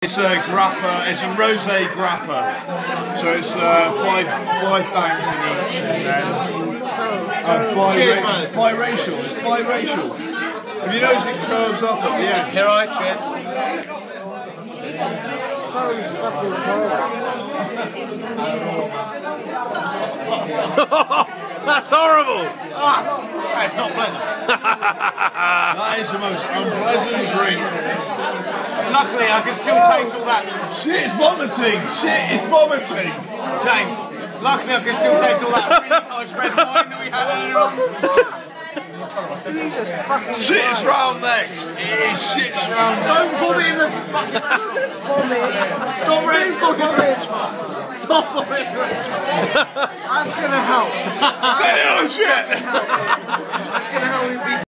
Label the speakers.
Speaker 1: It's a grappa, it's a rosé grappa, so it's five bangs in each, and then biracial. It's biracial. Have you noticed it curves up at the end?
Speaker 2: Here, right, cheers.
Speaker 3: Sounds fucking cold.
Speaker 2: That's horrible!
Speaker 1: That's not pleasant. That is the most unpleasant drink.
Speaker 2: Luckily, I can still taste all that.
Speaker 1: Shit, it's vomiting! Shit, it's vomiting!
Speaker 2: James, luckily I can still taste all that really nice red wine that we had earlier on.
Speaker 1: Shit's round next! It is shit's round next!
Speaker 2: Don't put me in the bucket! Stop Red! Stop it!
Speaker 3: That's gonna help.
Speaker 1: Stay on shit!
Speaker 3: That's gonna help me be